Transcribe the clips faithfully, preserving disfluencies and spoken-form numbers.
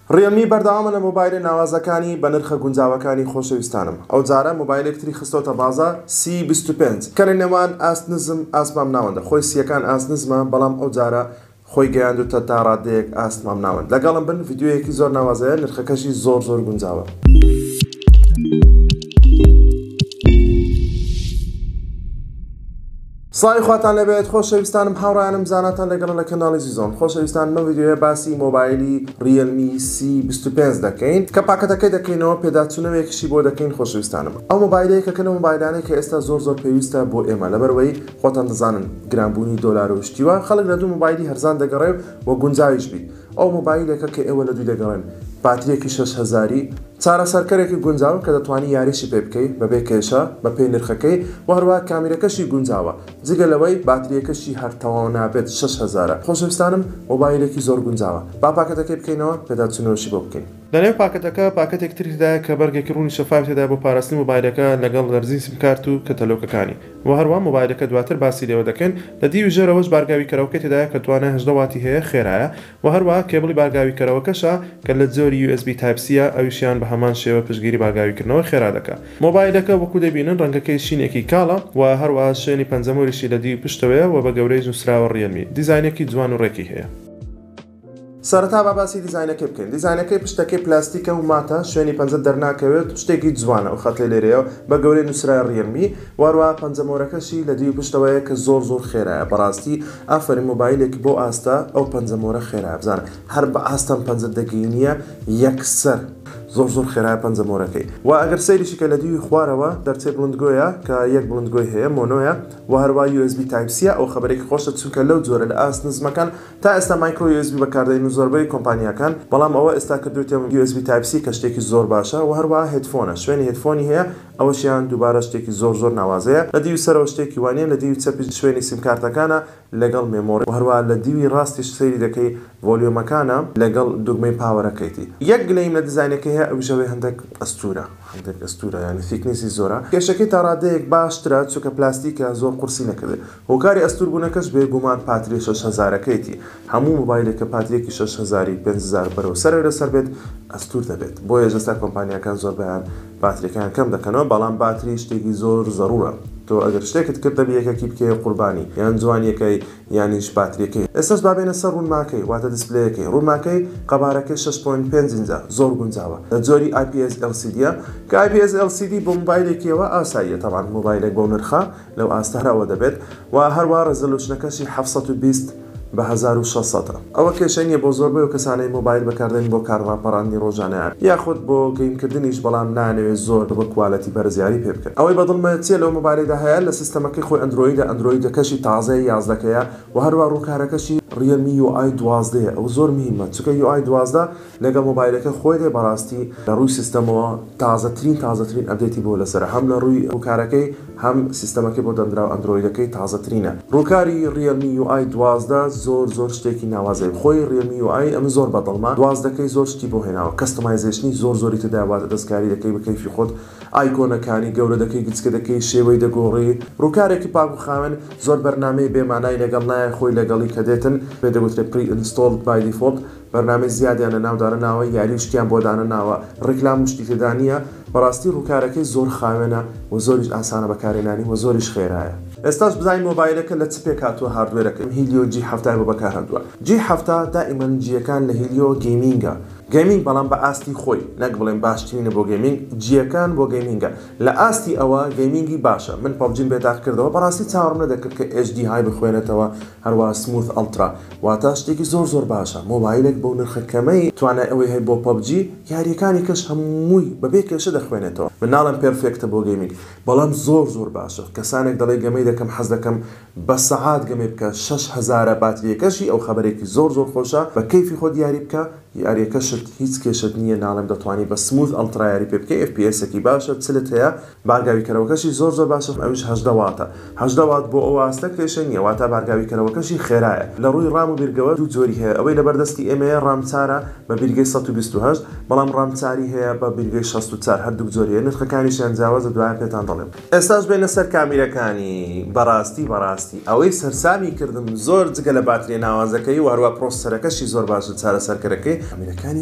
ڕێڵمی بەردەوامە لە مۆبایلە ناوازەکانی بە نرخە گونجاوەکانی خۆشەویستانم. ئەو جارە مۆبایلێکتری خستۆتە بازار سی بیست و پێنج کەنە نێوان ئاستنزم ئاسمام ناوەندە خۆی سیەکان ئاسنزمە بەڵام ئەو جارە خۆی گەیاندوتە تا ڕادەیەک ئاسمام ناوەند. لەگەڵم بن ڤیدیۆیەکی زۆر ناوازەیە نرخەکەشی زۆر زۆر گونجاوە. سڵاوی خواتان لەبێت خۆشەویستانم هاوڕایانم زاناتان لەگەڵ لە کەناڵی زیزۆن. خۆشەویستان لەم ڤیدیۆیە باسی مۆبایلی ڕێڵمی سی بیست و پێنج دەکەین کە پاکەتەکەی دەکەینەوە پێداچوونەوەیەکیشی بۆ دەکەین خۆشەویستانم. ئەو مۆبایلەیە کە کەنە مۆبایلانەی کە ئێستا زۆر زۆر پێویستە بۆ ئێمە لەبەرەوەی خۆتان دەزانن گرانبوونی دۆلار و شتیوە خەڵک لە دوو مۆبایلی هەرزان دەگەڕێ و گونجاویش بی. ئەو مۆبایلێکە کە ئێوە لە دوی دەگەڕێن باتریەکی شەش هەزاری چارەسەرکەرێکی گونجاو کە دەتوانی یاریشی پێ بکەیت بەبێ کێشە بە پێی نرخەکەی و هەروە کامیرەکەشی گونجاوە جگە لەوەی باتریەکەشی هەر تەواو نابێت شەش هەزارە. خۆشەویستانم مۆبایلێکی زۆر گونجاوە. با پاکەتەکەی بکەینەوە پێداچوونەوەشی بۆ بکەین. لەنێو پاکەتەکە پاکەتێک تری تدایە کە بەرگێکی ڕوونی شەفاف تێدا بۆ پاراستنی مۆبایلەکە لەگەڵ لەرزی سیمکارت و کەتەلۆکەکانی و هەروە مۆبایلەکە دواتر باسی لێوە دەکەن. لە دیوی ژێرەوەش بارگاوی کەرەوەکە تێدایە کە توانای هەژدە واتی هەیە خێرایە و هەروە کێبڵی بارگاوی کەرەوەکەشە کە لە جۆری یو ئس بی تایپ سیە ئەویشیان بە هەمان شێوە پشتگیری بارگاویکردنەوە خێرا دەکات. مۆبایلەکە وەکو دەبینن ڕەنگەکەی شینێکی کاڵە و هەروە شوێنی پەنجەمۆریشی لە دیوی پشتەوەیە و بە گەورەی نووسراوە ڕێڵمی. دیزاینێکی جوان و ڕێکی هەیە. سەرەتا با باسی دیزاینەکەی بکەین. دیزاینەکەی پشتەکەی پلاستیکە و ماتە شوێنی پەنجە دەرناکەوێت شتێکی جوانە و خەت لێ لێرەیە بە گەورەی نووسرای ڕێڵمی وەروە پەنجەمۆرەکەشی لە دیوی پشتەوەیە کە زۆر زۆر خێرایە. بەڕاستی ئافرین مۆبایلێکی بۆ ئاستا ئەو پەنجەمۆرە خێرایە بزانە هەر بە ئاستەم پەنجە دەگەینیە یەکسەر زۆر زۆر خێرایە پەنجەمۆرەکەی و ئەگەر سەیریشی کە لە دیوی خوارەوە دەرچێ بڵندگۆیە کە یەک بڵندگۆی هەیە مۆنۆیە و هەروە یو ئس بی تایپ سیە ئەو خەبەرێکی خۆشە چونکە لەو جۆرە لە ئاستنزمەکان تا ئێستا مایکرۆ یو ئس بی بەکاردێن و زۆربەی کۆمپانیاکان بەڵام ئەوە ئێستا کردوێتە یو ئس بی تایپ سی کە شتێکی زۆر باشە و هەروە هێدفۆنە شوێنی هێدفۆنی هەیە ئەوەشیان دووبارە شتێکی زۆر زۆر ناوازەیە. لە دیوی سەرەوە شتێکی وانە لە دیوی چەپی شوێنی سیمکارتەکانە لەگەڵ مێمۆری و هەروە لە دیوی ڕاستیش سەیری دەکەی ڤۆلیۆمەکانە لەگەڵ دوگمەی پاوەرەکەیتی. یەک گلەیم لە دیزاینەکەی هەیە ئەوژەوەی هەندێک ئەستورە هەندێک ئەستورە ینی فیکنیسی زۆرە کێشەکەی تا ڕادەیەک باشترە چونکە پلاستیکە زۆر قورسی نەکردێت. هۆکاری ئەستور بوونەکەش بێگومان پاتری شەش هەزارەکەیتی. هەموو مۆبایلێکە پاتریەکی شەش هەزاری پێنج هەزار بەرەو سەر لەسەر بێت ئەستور دەبێت. بۆیە ئێستا کۆمپانیەکان زۆر بەیان باتریەکان کەم دەکەنەوە بەڵام باتری شتێکی زۆر زەڕورە. تۆ ئەگەر شتێکت کرد دەبێ یەکێکی بکەیە قوربانی یان جوانیەکەی یانیش باتریەکەی. ئێستاش بابێنە سەر ڕوونماکەی واتە دیسپلەیەکەی. ڕوونماکەی قەبارەکەی شەش پۆینت پێنج ئینچە زۆر گونجاوە لە جۆری آی پی ئێس ئێل سی دیە کە آی پی ئێس ئێل سی دی بۆ مۆبایلێکیەوە ئاساییە تەبان مۆبایلێک بۆ نرخە لەو ئاستەرەوە دەبێت و هەروە ڕێزۆلوشنەکەشی حەڤت سەد و بیست بە هەزار و شەشسەد. ئەوە کێشە نیە بۆ زۆربەی و کەسانەی مۆبایل بەکاردێن بۆ کارڕاپەڕاندنی ڕۆژانەیان یاخود بۆ گەیمکردنیش بەڵام نانەوێت زۆر بە کوالەتی بەرزیاری پێ بکەن. ئەوەی بەدڵمە چیە لەو مۆبایلێدا هەیە لە سیستەمەکەی خۆی ئەندرۆیدە ئەندرۆیدەکەشی تازای یازدەکەیە و هەروە ڕووکارەکەشی ڕێڵمی یو ئای دوازدەیە. ئەو زۆر مهمە چونکە یو ئای دوازدە لەگەڵ مۆبایلەکە خۆی دێ بەڕاستی لە ڕووی سیستەمەوە تازەترین تازەترین ئەپدێتی بۆ لەسەر هەم لە ڕووی ڕووکارەکەی هەم سیستەمەکەی بۆ دەندراو ئەندرۆیدەکەی تازەترینە. ڕووکاری ڕێڵمی یو ئای دوازدە زۆر زۆر شتێکی ناوازەی خۆی ڕێڵمی یو ئای ئەم زۆر بەدڵمە دوازدەکەی زۆر شتی بۆ هێناوە کەستەمایزێشنی زۆر زۆری تداواتە دەستکاری دەکەی بە کەیفی خۆت ئایکۆنەکانی گەورە دەکەی گچکە دەکەی شێوەی دەگۆڕی. ڕووکارێکی پاک و خاوێن زۆر بەرنامەی بێمانای لەگەڵ نایە خۆی لەگەڵی کە دێتن پێ دەگوترێت پری ئینستۆڵ بای دیفۆڵت بەرنامەی زیادیان لە ناودارە ناوە یاری شتیان بۆ دانە ناوە ڕێکلام شتی تێدانە. بەڕاستی ڕووکارەکەی زۆر خاوێنە و زۆریش ئاسانە بەکارهێنانی و زۆریش خێرایە. ئێستاش بزانین مۆبایلەکە لە چ پێک هاتووە هاردوێرەکەی هیلیۆ جی هەفتای بۆ بەکار هەندووە. جی هەفتە دائیمەن جیەکان لە هیلیۆ گەیمینگە گەیمینگ بەڵام بە ئاستی خۆی نەک بڵێن باشترینە بۆ گەیمینگ جیەکان بۆ گەیمینگە. لە ئاستی ئەوە گەیمینگی باشە من پەبجیم بێداغ کردەوە بەڕاستی چاوەڕم نەدەکرد کە ئێچ دی های بخوێنێتەوە هەروە سموث ئەڵترا واتە شتێکی زۆر زۆر باشە. مۆبایلێک بۆ نرخە کەمەی توانای ئەوەی هەیە بۆ پەبجی یاریەکانی کەش هەمووی بەبێ کێشە دەخوێنێتەوە. من ناڵم پێرفێکتە بۆ گەیمینگ بەڵام زۆر زۆر باشە. کەسانێک دەڵێ گەمەی دەکەم حەز دەکەم بە سەعات گەمێ بکە شەش هەزارە باتریەکەشی ئەو خەبەرێکی زۆر زۆر خۆشە بە کەیفی خۆت یاری بکە یاریەکەشت هیچ کێشت نییە ناڵم دەتوانی بە سموث ئەڵترا یاری پێ بکەی ئێف پی ئێسێکی باشە چلت هەیە بارگاوی کەرەوەکەشی زۆر زۆر باشە ئەوش هەژدە واتە. هەژدە وات بۆ ئەو ئاستە کێشە نییە واتە بارگاوی کەرەوەکەشی خێرایە. لە ڕووی ڕام و بیرگەوە دوو جۆری هەیە ئەوەی لە بەردەستی ئێمەیە ڕامچارە بە بیرگەی سەد و بیست و هەشت بەڵام ڕامچاری هەیە بە بیرگەی شەست و چوار هەردوو جۆریە نرخەکانیشیان جیاوازە دوایە پێتان دەڵێم. ئێستاش بێنە سەر کامیرەکانی بەڕاستی بەڕاستی ئەوەی سەرسامی کردم زۆر جگە لە باتری ناوازەکەی و هەروە پرۆسەرەکەشی زۆر باشە چارەسەرکەرەکەی کامیرەکانی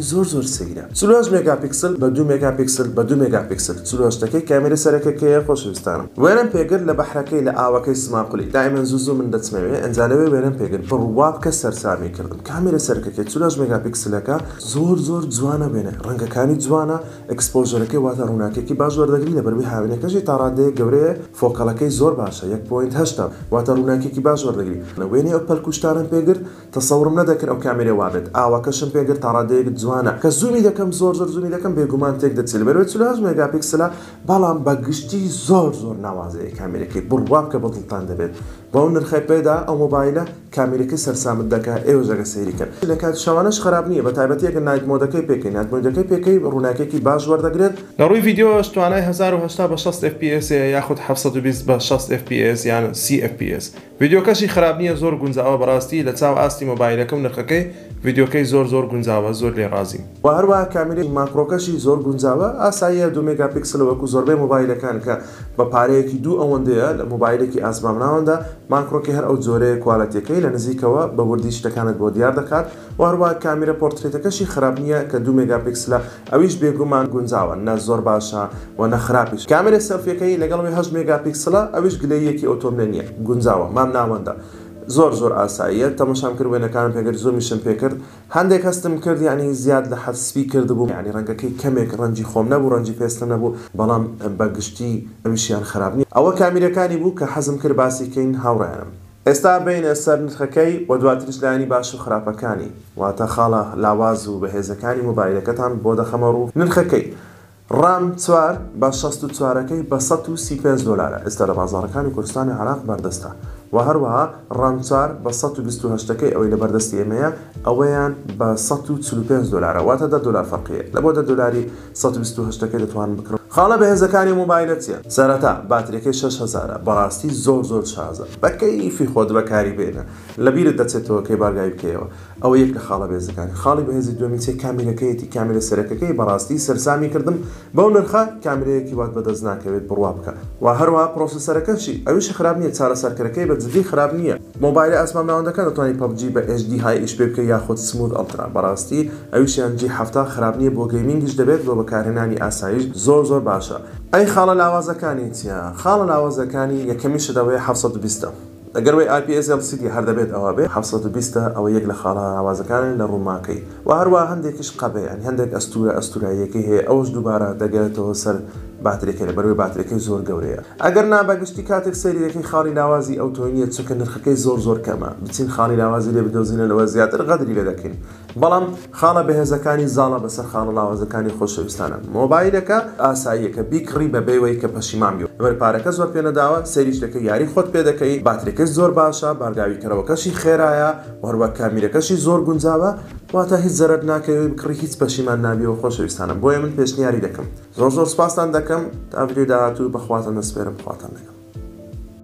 زۆر زۆر سەیرە. چل و هەشت مێگاپیکسل بە دو مێگاپیکسل بە دو مێگاپیکسل چل و هەشتەکەی کامێرە سەرەکەکەیە خۆشەویستانم. وێنەم پێگر لە بەحرەکەی لە ئاوەکەی سماقولی دائما زوو زوو من دەچمەوێ ئەنجالەوێ وێنەم پێگر بڕوا بکە سەرسامی کردم. کامێرە سەرەکەکەی چل و هەشت مێگاپیکسلەکە زۆر زۆر جوانە بێنە ڕەنگەکانی جوانە ئەکسپۆژەرەکەی واتە ڕووناکێکی باش وەردەگری لە بەروی هاوێنەکەشی تا ڕادەیە گەورەیە فۆکەڵەکەی زۆر باشە یەک پۆینت هەشت واتە ڕووناکێکی باش وەردەگری. وێنەی ئەو پەلکوشتانم پێگر تەسەورم نەدەکرد ئەو کامێرە وابێت ئاوەکەشم پێگر تا ڕادەیەک جوانە کە زوومی دەکەم زۆر زۆر زوومی دەکەم بێگومان تێک دەچێت بەروی چل و هەشت مێگاپیکسلە بەڵام بە گشتی زۆر زۆر ناوازەیە کامێرەکەی بڕوا بکە بەدڵتان دەبێت. بەو نرخی پێدا ئەو مۆبایلە کامێرەکەی سەرسامت دەکات ئێوە ژەگە سەیریکەن. لە کات شەوانەش خراپ نییە بە تایبەتیەکە نایت مۆدەکەی پێکەی نایت مۆدەکەی پێکەی ڕووناکێکی باش وەردەگرێت. لە ڕووی ڤیدیۆش توانای هەزار و هەشتا بە شەست ئف پی ئس یاخود حەفسەد و بیست بە شەست ئف پی ئس یان سی ئف پی ئس. ڤیدیۆکەشی خراپ نییە زۆر گونجاوە بەڕاستی لە چاو ئاستی مۆبایلەکەم نرخەکەی ڤیدیۆکەی زۆر زۆر گونجاوە زۆر لێ ڕازیم. و هەروەها کامێرەی ماکرۆکەشی زۆر گونجاوە ئاساییە دو مێگاپیکسل وەکو زۆربەی مۆبایلەکان کە بە پارەیەکی دوو ئەوەندەیە لە مۆبایلێکی ئاسماناوەندا ماکرۆکی هەر ئەو جۆرەیە کوالەتیەکەی لە نزیکەوە بە وردی شتەکانت بۆ دیار دەکات. و هەروەها کامێرە پۆرترێتەکەشی خراپ نییە کە دو مێگاپیکسلە ئەویش بێگومان گونجاوە نە زۆر باشە و نە خراپیش. کامێرە سەلفیەکەی لەگەڵ هەشت مێگاپیکسلە ئەویش گلەیەکی ئۆتۆمنە نییە گونجاوە مام ناوەندە زۆر زۆر ئاساییە تەماشام کرد وێنەکانم پێگر زۆر میشم پێکرد هەندێک هەستم کرد یعنی زیاد لە حەسبی کردبوو یعنی ڕەنگەکەی کەمێک ڕەنجی خۆم نەبوو ڕەنجی پێستم نەبوو بەڵام بەگشتی ئەویشیان خراپ نییە. ئەوە کامێرەکانی بوو کە حەزم کرد باسیکەین هاوڕێنم. ئێستا بینە سەر نرخەکەی و دواتریش لایانی باش و خراپەکانی واتە خاڵە لاواز و بەهێزەکانی مۆبایلەکەتان بۆ دەخەمە ڕوو نرخەکەی. ڕام چوار بە شەست و چوارەکەی بە سەد و سی و پێنج دۆلارە ئێستا لە بازاڕەکانی کوردستانی عێراق بەردەستە. و هەروەها ڕام چوار بە سەد و بیست و هەشتەکەی ئەوەی لە بەردەستی ئێمەیە ئەوەیان بە سەد و چل و پێنج دۆلارە واتە دە دۆلار فەرقیە لە بۆ دە دۆلاری سەد و بیست و هەشتەکەی دەتوانن بکڕن. خاڵە بەهێزەکانی مۆبایلە چیە؟ سەرەتا باتریەکەی شەش هەزارە بەڕاستی زۆر زۆر شازە بە کەیفی خۆت بەکاری بێنە لە بیرت دەچێتەوە کەی بارگای بکەیەوە. ئەوە یەک لە خاڵە بەهێزەکانی. خاڵی بەهێزی دووەمی چێ کامێرەکەیەتی کامێرە سەرەکەکەی بەڕاستی سەرسامی کردم بەو نرخە کامێرەیەکی وات بەدەست ناکەوێت بڕوا بکە. و هەروەها پرۆسەسەرەکەشی ئەویش خراپ نییە چارەسەرکردەکەی بە جدی خراپ نییە. مۆبایلە ئاسمان ناوەندەکە دەتوانانی پەبجی بە ئێچ دی های ئیش پێ بکە یاخود سموت ئەڵترا بەڕاستی ئەویشیان جی هەفتا خراپ نییە بۆ گەیمینگیش دەبێت بۆ بەکارهێنانی ئاسایش زۆر زۆر باشە. ئەی خاڵە لاوازەکانی چیە؟ خاڵە لاوازەکانی یەکەمیشە دەوەیە حەفسەد و بیستە. ئەگەر وی آی پی ئێس ئێل سی دی هەر دەبێت ئەوە بێ حەفسەد و بیستە ئەوە یەک لە خاڵە لاوازەکانی لە ڕووماکەی. و هەروە هەندێکیش قەبەیان هەندێک ئەستورە ئەستوراییەکەی هەیە ئەوش دووبارە دەگەێتەوە سەر باتریەکەی لە بەروی باتریەکەی زۆر گەورەیە. ئەگەر نابەگشتی کاتێک سەیرەکەی خاڵی لاوازی ئەو تۆنیە چونکە نرخەکەی زۆر زۆر کەمە بچین خاڵی لاوازی لێ بدۆزینە لەوە زیاتر غەدری لێ دەکەین. بەڵام خاڵە بەهێزەکانی زاڵە بەسەر خاڵە لاوازەکانی خۆشەویستانە. مۆبایلەکە ئاساییەکە بیکڕی بەبێوەی کە پەشیمان بیت. لەبەر پارەکە زۆر پێ نەداوە سەیریش دەکەی یاری خۆت پێ دەکەی باتریەکەی زۆر باشە بارگاوی کەرەوەکەشی خێرایە وەروە کامێرەکەشی زۆر گونجاوە واتە هیچ زەرەر ناکەوێت بکڕی هیچ پەشیمان نابیەوە خۆشەویستانم بۆیە من پێشنیاری دەکەم. زۆر زۆر سپاسان دەکەم تا ڤیدیۆ داهاتوو بەخواتان دەسپێرم خواتان دەکەم.